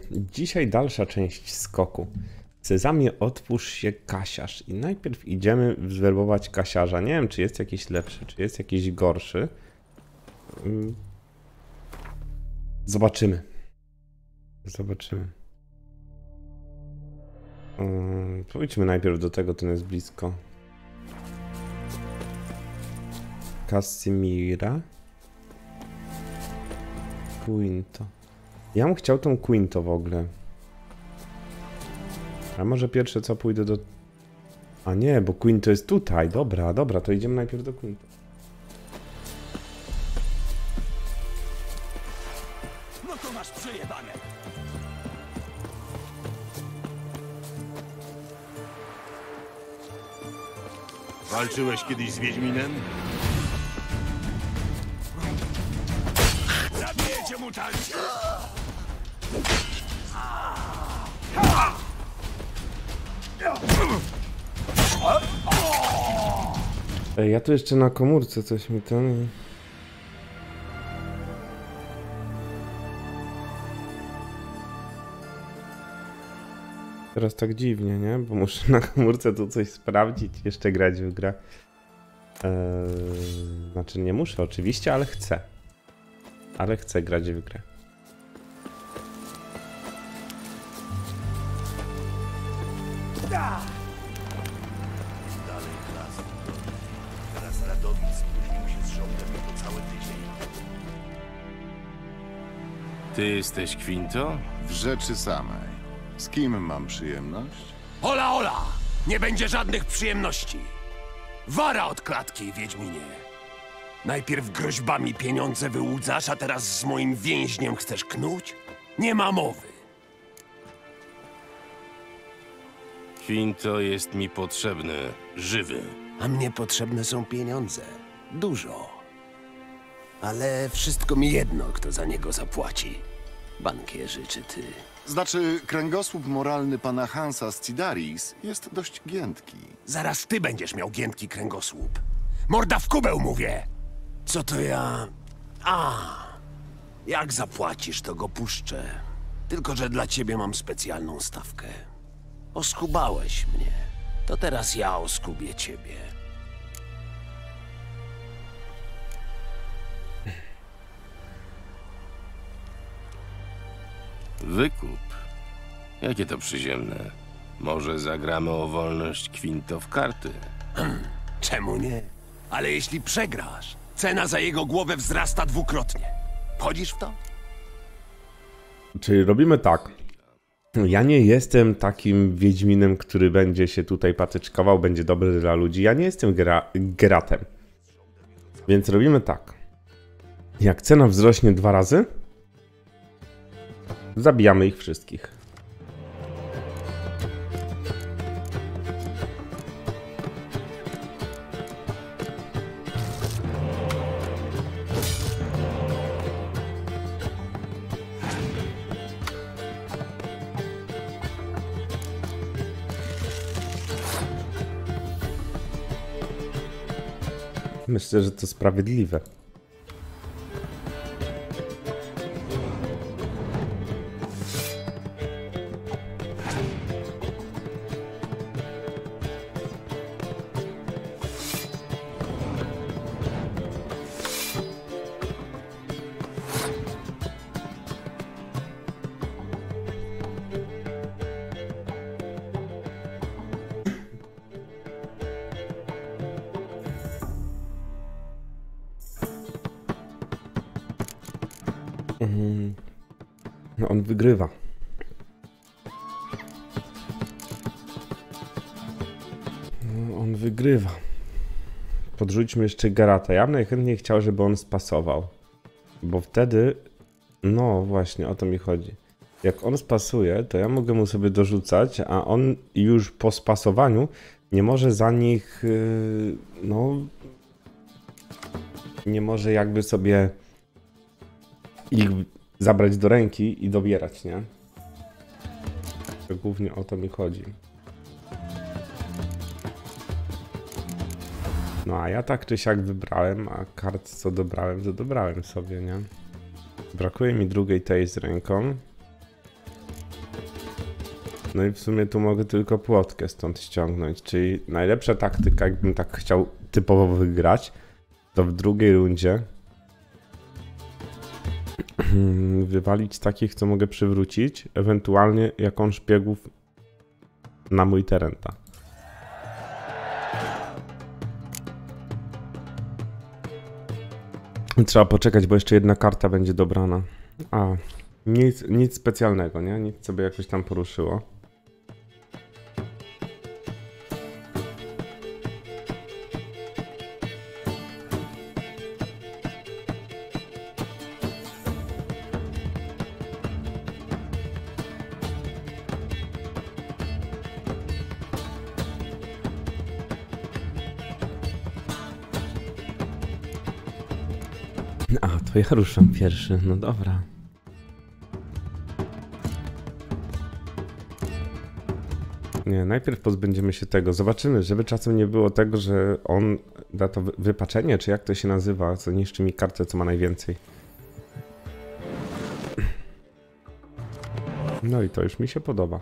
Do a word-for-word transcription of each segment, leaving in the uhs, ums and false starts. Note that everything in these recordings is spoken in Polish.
Dzisiaj dalsza część skoku. Sezamie, otwórz się, Kasiarz. I najpierw idziemy zwerbować Kasiarza. Nie wiem, czy jest jakiś lepszy, czy jest jakiś gorszy. Zobaczymy. Zobaczymy. Hmm, pójdźmy najpierw do tego, ten jest blisko. Casimira. Quinto. Ja bym chciał tą Quinto w ogóle. A może pierwsze co pójdę do... A nie, bo Quinto jest tutaj. Dobra, dobra, to idziemy najpierw do Quinto. No to masz przejebane. Walczyłeś kiedyś z Wiedźminem? Zabijecie mutanci! Ej, ja tu jeszcze na komórce coś mi ten... Teraz tak dziwnie, nie? Bo muszę na komórce tu coś sprawdzić, jeszcze grać w grę. Eee, znaczy nie muszę oczywiście, ale chcę. Ale chcę grać w grę. Dalej klas. Teraz Radomir spóźnił się z rządem po cały tydzień. Ty jesteś Quinto? W rzeczy samej. Z kim mam przyjemność? Ola, ola! Nie będzie żadnych przyjemności. Wara od klatki, Wiedźminie. Najpierw groźbami pieniądze wyłudzasz, a teraz z moim więźniem chcesz knuć? Nie ma mowy. Quinto jest mi potrzebny, żywy. A mnie potrzebne są pieniądze. Dużo. Ale wszystko mi jedno, kto za niego zapłaci. Bankierzy czy ty. Znaczy, kręgosłup moralny pana Hansa z Cidaris jest dość giętki. Zaraz ty będziesz miał giętki kręgosłup. Morda w kubeł, mówię! Co to ja... A, jak zapłacisz, to go puszczę. Tylko że dla ciebie mam specjalną stawkę. Oskubałeś mnie. To teraz ja oskubię ciebie. Wykup? Jakie to przyziemne. Może zagramy o wolność Quinto w karty? Czemu nie? Ale jeśli przegrasz, cena za jego głowę wzrasta dwukrotnie. Wchodzisz w to? Czyli robimy tak. Ja nie jestem takim Wiedźminem, który będzie się tutaj patyczkował, będzie dobry dla ludzi. Ja nie jestem gra gratem. Więc robimy tak. Jak cena wzrośnie dwa razy, zabijamy ich wszystkich. Myślę, że to sprawiedliwe. No on wygrywa. No on wygrywa. Podrzućmy jeszcze Gerata. Ja bym najchętniej chciał, żeby on spasował. Bo wtedy... No właśnie, o to mi chodzi. Jak on spasuje, to ja mogę mu sobie dorzucać, a on już po spasowaniu nie może za nich... Yy, no... Nie może jakby sobie ich zabrać do ręki i dobierać, nie? To głównie o to mi chodzi. No a ja tak czy siak wybrałem, a kart co dobrałem, to dobrałem sobie, nie? Brakuje mi drugiej tej z ręką. No i w sumie tu mogę tylko płotkę stąd ściągnąć, czyli najlepsza taktyka, jakbym tak chciał typowo wygrać, to w drugiej rundzie wywalić takich, co mogę przywrócić, ewentualnie jakąś szpiegów na mój teren. Ta. Trzeba poczekać, bo jeszcze jedna karta będzie dobrana. A, nic, nic specjalnego, nie? Nic sobie jakoś tam poruszyło. A, to ja ruszam pierwszy, no dobra. Nie, najpierw pozbędziemy się tego. Zobaczymy, żeby czasem nie było tego, że on da to wypaczenie, czy jak to się nazywa, co niszczy mi kartę, co ma najwięcej. No i to już mi się podoba.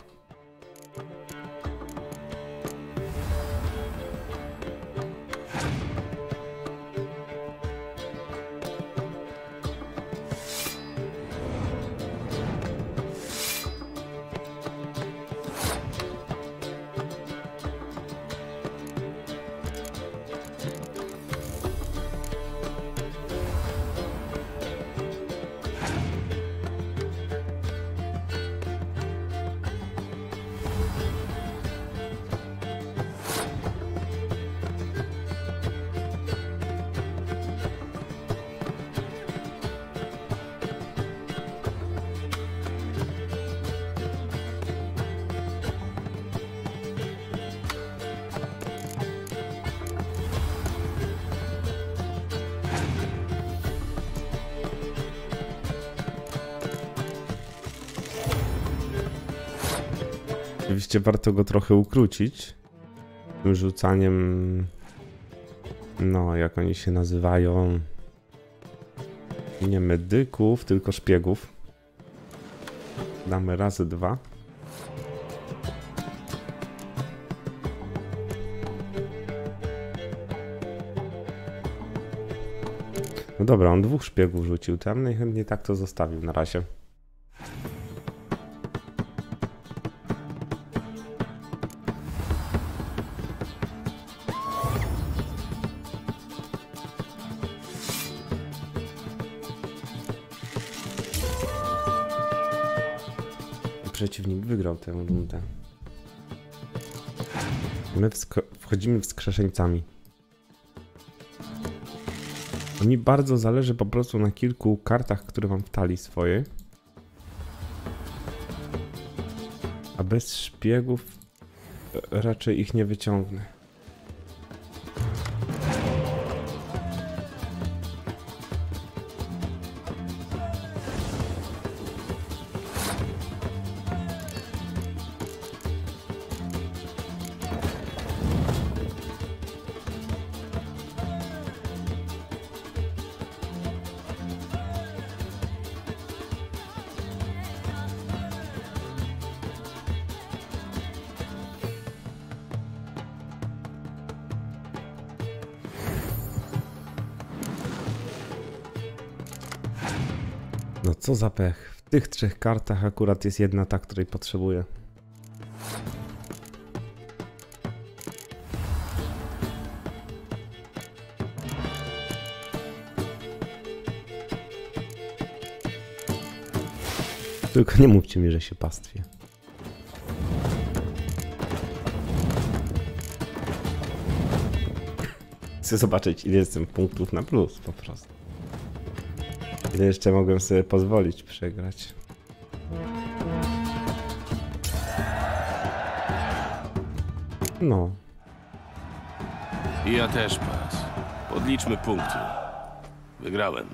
Oczywiście warto go trochę ukrócić tym rzucaniem, no jak oni się nazywają, nie medyków, tylko szpiegów. Damy razy dwa. No dobra, on dwóch szpiegów rzucił tam, najchętniej tak to zostawił na razie. Przeciwnik wygrał tę rundę. My wchodzimy wskrzeszeńcami. Mi bardzo zależy po prostu na kilku kartach, które mam w talii swojej. A bez szpiegów raczej ich nie wyciągnę. No co za pech. W tych trzech kartach akurat jest jedna ta, której potrzebuję. Tylko nie mówcie mi, że się pastwię. Chcę zobaczyć, ile jestem punktów na plus po prostu. Ile jeszcze mogłem sobie pozwolić przegrać. No. I ja też, pas. Podliczmy punkty. Wygrałem.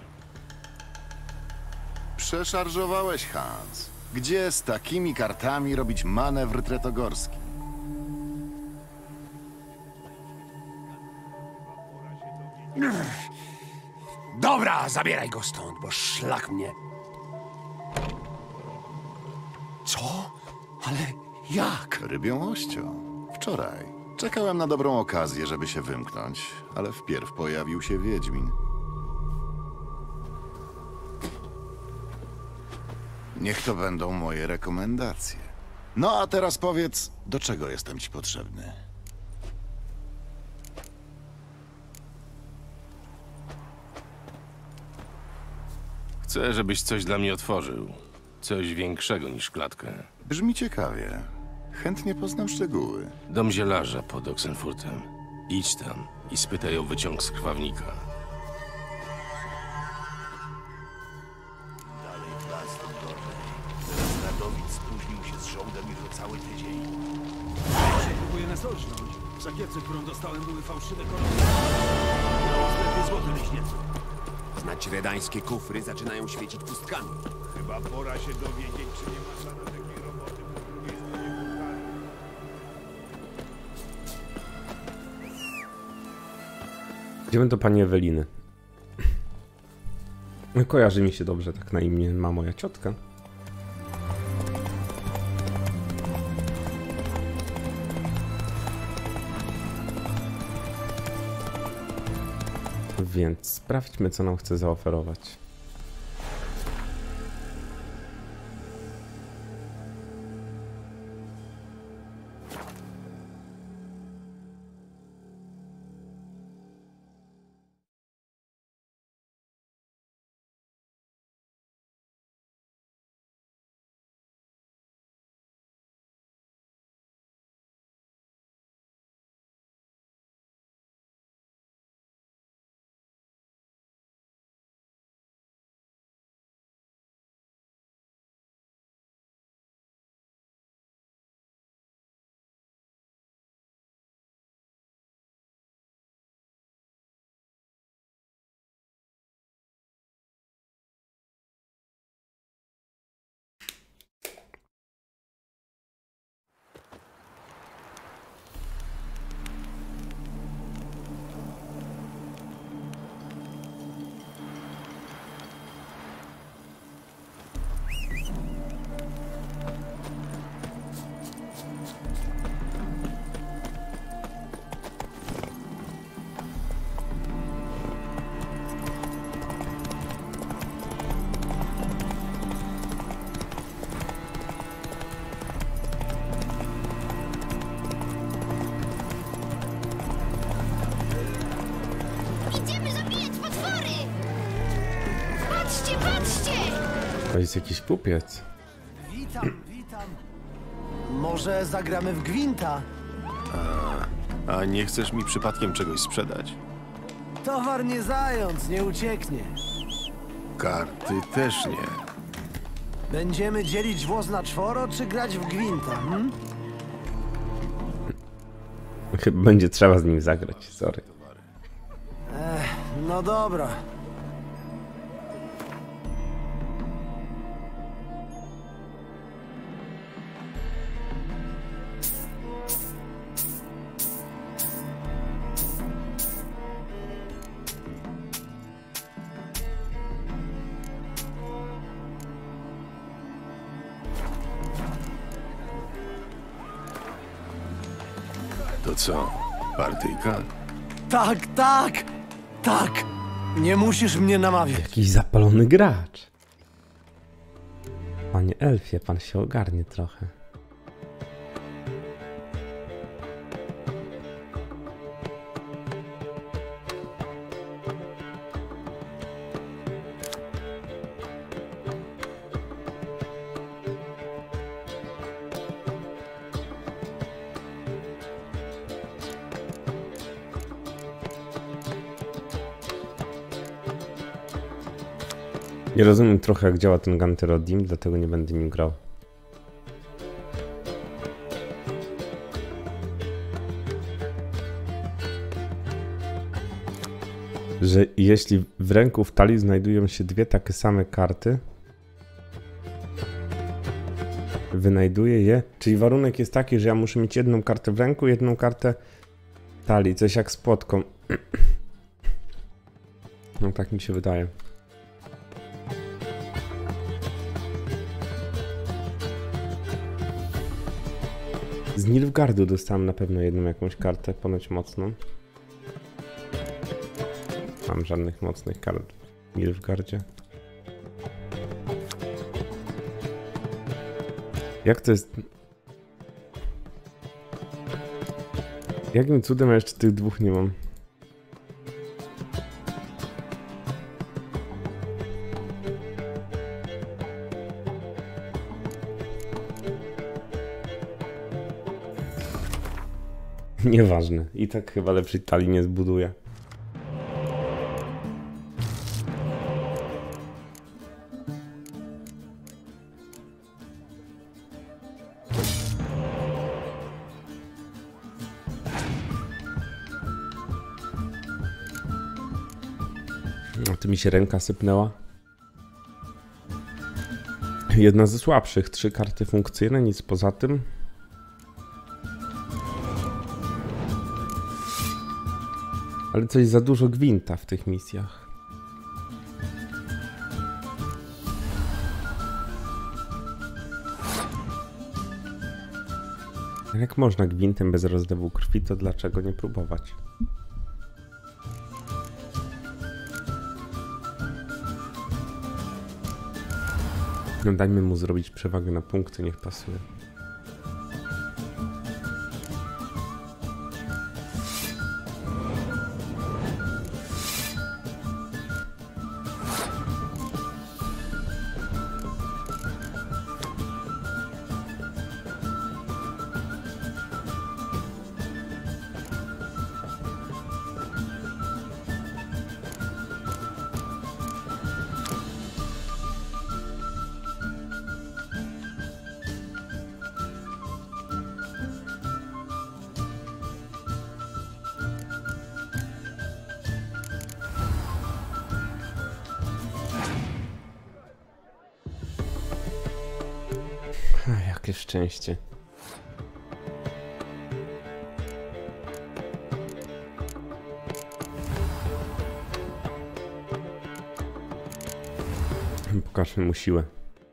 Przeszarżowałeś, Hans. Gdzie z takimi kartami robić manewr tretogorski? Dobra, zabieraj go stąd, bo szlak mnie. Co? Ale Jak? Rybią ością. Wczoraj. Czekałem na dobrą okazję, żeby się wymknąć, ale wpierw pojawił się Wiedźmin. Niech to będą moje rekomendacje. No a teraz powiedz, do czego jestem ci potrzebny? Chcę, żebyś coś dla mnie otworzył. Coś większego niż klatkę. Brzmi ciekawie. Chętnie poznam szczegóły. Dom zielarza pod Oxenfurtem. Idź tam i spytaj o wyciąg z krwawnika. Dalej w las tym gorzej. Teraz Radowid spóźnił się z żołdem już o cały tydzień. się próbuje nas olśnąć. W sakiewce, którą dostałem, były fałszywe kolony. Zlepie złote leśniece. Znać redańskie kufry zaczynają świecić pustkami. Chyba pora się dowiedzieć, czy nie ma żadnej takiej roboty po drugiej stronie Bułgarii. Idziemy do pani Eweliny. Kojarzy mi się dobrze, tak na imię ma moja ciotka. Więc sprawdźmy, co nam chce zaoferować. Idziemy zabijać potwory! Patrzcie, patrzcie! To jest jakiś kupiec. Witam, witam. Może zagramy w gwinta? A nie chcesz mi przypadkiem czegoś sprzedać? Towar nie zając, nie ucieknie. Karty też nie. Będziemy dzielić włos na czworo, czy grać w gwinta, hm? Chyba będzie trzeba z nim zagrać, sorry. No dobra. To co? Partyjka? Tak, tak, tak. Nie musisz mnie namawiać. Jakiś zapalony gracz. Panie Elfie, pan się ogarnie trochę. Nie rozumiem trochę, jak działa ten Ganterodim, dlatego nie będę nim grał. Że jeśli w ręku w talii znajdują się dwie takie same karty, wynajduję je, czyli warunek jest taki, że ja muszę mieć jedną kartę w ręku, jedną kartę w talii, coś jak z płotką. No tak mi się wydaje. Z Nilfgaardu dostałem na pewno jedną jakąś kartę, ponoć mocną. Nie mam żadnych mocnych kart w Nilfgaardzie. Jak to jest... Jakim cudem ja jeszcze tych dwóch nie mam? Nieważne. I tak chyba lepszej talii nie zbuduję. A tu mi się ręka sypnęła. Jedna ze słabszych. Trzy karty funkcyjne, nic poza tym. Ale coś za dużo gwinta w tych misjach. Jak można gwintem bez rozlewu krwi, to dlaczego nie próbować? No dajmy mu zrobić przewagę na punkty, niech pasuje. Ach, jakie szczęście. Pokażmy mu siłę.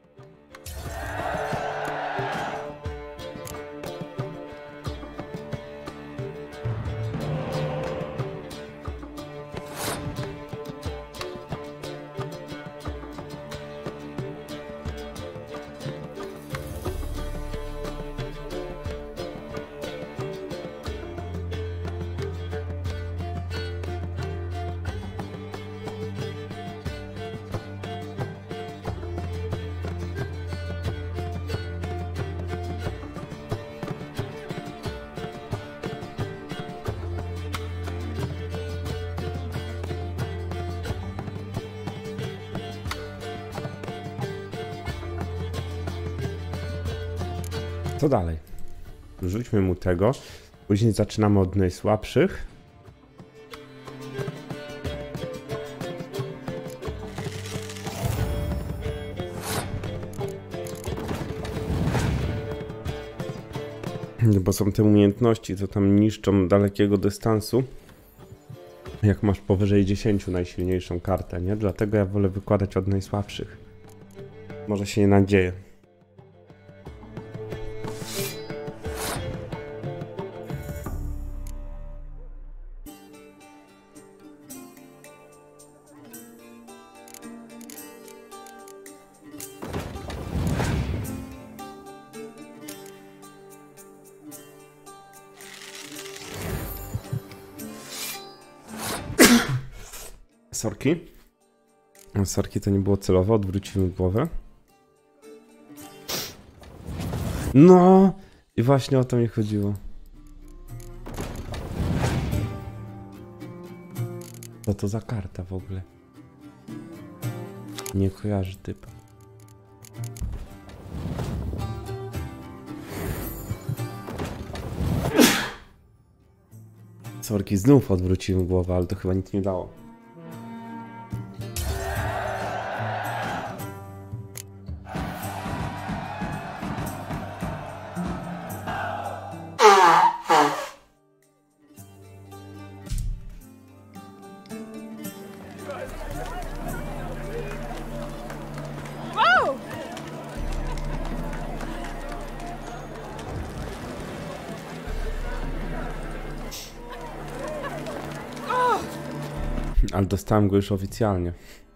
Co dalej? Rzućmy mu tego. Później zaczynamy od najsłabszych. Bo są te umiejętności, co tam niszczą dalekiego dystansu. Jak masz powyżej dziesięciu najsilniejszą kartę, nie? Dlatego ja wolę wykładać od najsłabszych. Może się nie nadzieję. Sorki. Sorki to nie było celowe, odwrócimy głowę. No! I właśnie o to mi chodziło. Co to za karta w ogóle? Nie kojarzy typa. Sorki, znów odwróciłem głowę, ale to chyba nic nie dało. Ale dostałem go już oficjalnie.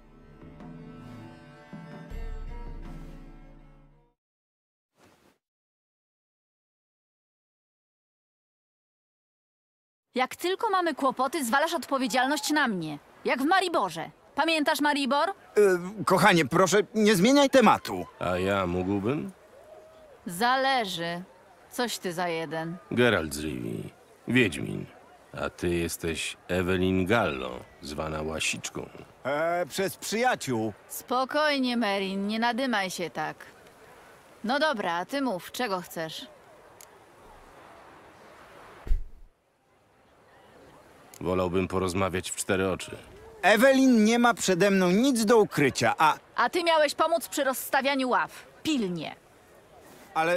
Jak tylko mamy kłopoty, zwalasz odpowiedzialność na mnie. Jak w Mariborze. Pamiętasz Maribor? Yy, kochanie, proszę, nie zmieniaj tematu. A ja mógłbym? Zależy. Coś ty za jeden. Geralt z Rivii, Wiedźmin. A ty jesteś Evelyn Gallo, zwana Łasiczką. Eee, przez przyjaciół. Spokojnie, Merin, nie nadymaj się tak. No dobra, a ty mów, czego chcesz? Wolałbym porozmawiać w cztery oczy. Evelyn nie ma przede mną nic do ukrycia, a... A ty miałeś pomóc przy rozstawianiu ław. Pilnie. ale...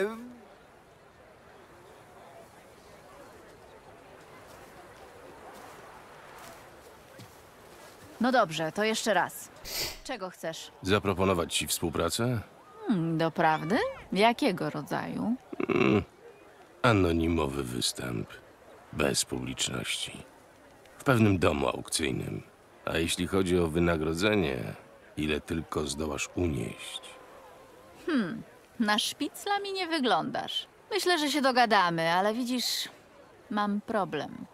No dobrze, to jeszcze raz. Czego chcesz? Zaproponować ci współpracę? Hmm, doprawdy? Jakiego rodzaju? Mm, anonimowy występ. Bez publiczności. W pewnym domu aukcyjnym. A jeśli chodzi o wynagrodzenie, ile tylko zdołasz unieść. Hmm, na szpicla mi nie wyglądasz. Myślę, że się dogadamy, ale widzisz, mam problem.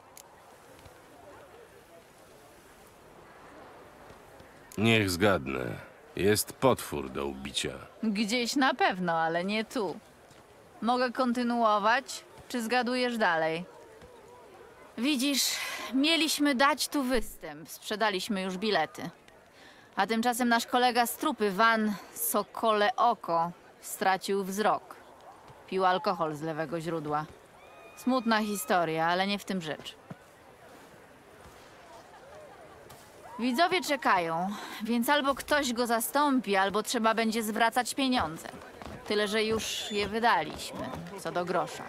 Niech zgadnę. Jest potwór do ubicia. Gdzieś na pewno, ale nie tu. Mogę kontynuować, czy zgadujesz dalej? Widzisz, mieliśmy dać tu występ. Sprzedaliśmy już bilety. A tymczasem nasz kolega z trupy, Van Sokole Oko, stracił wzrok. Pił alkohol z lewego źródła. Smutna historia, ale nie w tym rzecz. Widzowie czekają, więc albo ktoś go zastąpi, albo trzeba będzie zwracać pieniądze. Tyle, że już je wydaliśmy, co do grosza.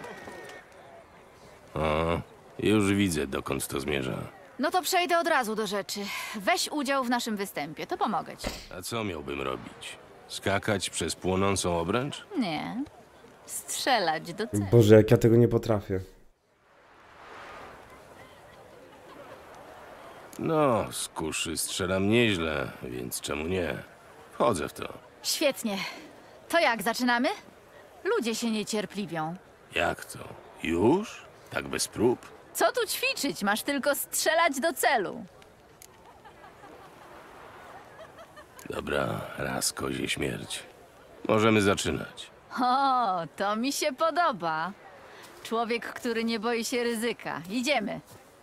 O, już widzę, dokąd to zmierza. No to przejdę od razu do rzeczy. Weź udział w naszym występie, to pomogę ci. A co miałbym robić? Skakać przez płonącą obręcz? Nie. Strzelać do celu. Boże, jak ja tego nie potrafię. No, z kuszy strzelam nieźle, więc czemu nie? Wchodzę w to. Świetnie. To jak, zaczynamy? Ludzie się niecierpliwią. Jak to? Już? Tak bez prób? Co tu ćwiczyć? Masz tylko strzelać do celu. Dobra, raz kozie śmierć. Możemy zaczynać. O, to mi się podoba. Człowiek, który nie boi się ryzyka. Idziemy.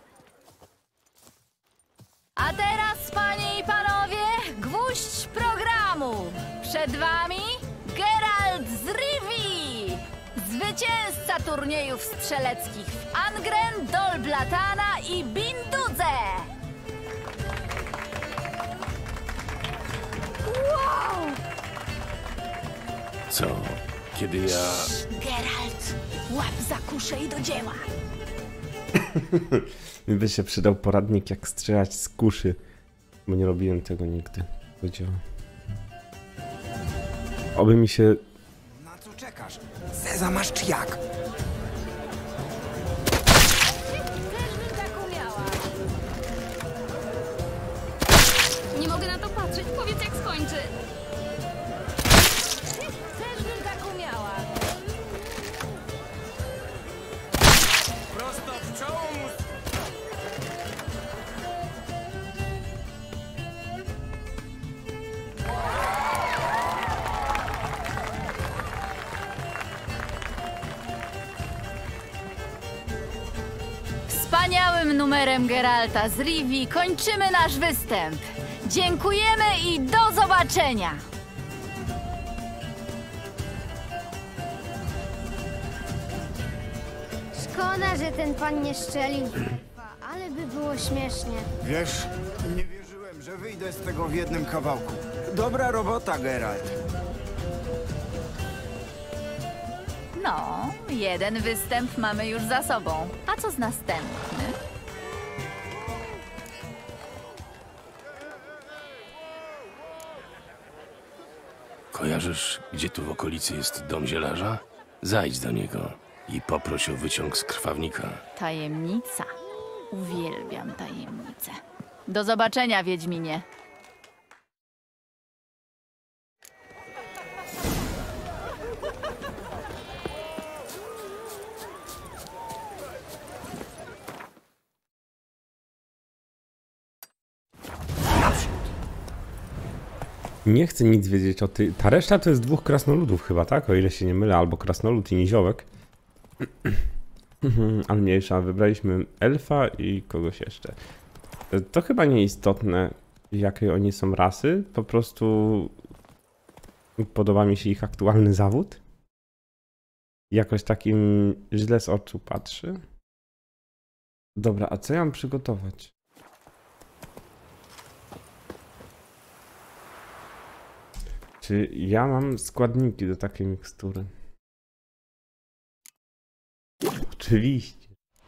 A teraz, panie i panowie, gwóźdź programu. Przed wami Geralt z Rivii, zwycięzca turniejów strzeleckich w Angren, Dol Blatana i Bindudze. Wow! Co? Kiedy ja... Geralt, łap za kuszę i do dzieła. Mi by się przydał poradnik, jak strzelać z kuszy, bo nie robiłem tego nigdy. Powiedziałem. Oby mi się... Na co czekasz? Seza masz czy jak? Też bym tak umiała. Nie mogę na to patrzeć. Powiedz, jak skończy. Też bym tak umiała. Prosto w czoło mu... Wspaniałym numerem Geralta z Rivii kończymy nasz występ. Dziękujemy i do zobaczenia! Szkoda, że ten pan nie szczelił, ale by było śmiesznie. Wiesz, nie wierzyłem, że wyjdę z tego w jednym kawałku. Dobra robota, Geralt. No, jeden występ mamy już za sobą. A co z następny? Kojarzysz, gdzie tu w okolicy jest dom zielarza? Zajdź do niego i poproś o wyciąg z krwawnika. Tajemnica. Uwielbiam tajemnice. Do zobaczenia, Wiedźminie. Nie chcę nic wiedzieć o tej... Ta reszta to jest dwóch krasnoludów chyba, tak? O ile się nie mylę, albo krasnolud i niziołek. Ale mniejsza, wybraliśmy elfa i kogoś jeszcze. To chyba nieistotne, jakie oni są rasy. Po prostu podoba mi się ich aktualny zawód. Jakoś takim źle z oczu patrzy. Dobra, a co ja mam przygotować? Czy ja mam składniki do takiej mikstury? Oczywiście.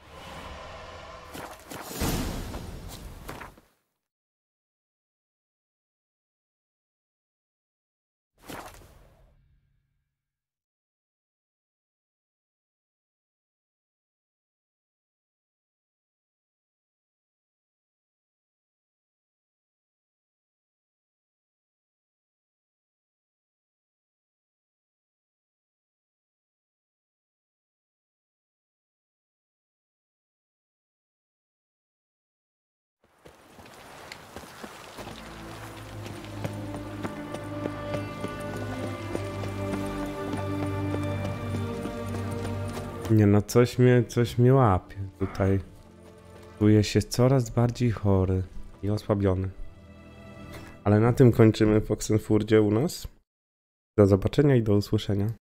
Nie no, coś mnie, coś mnie łapie tutaj. Czuję się coraz bardziej chory i osłabiony. Ale na tym kończymy w Oxenfurdzie u nas. Do zobaczenia i do usłyszenia.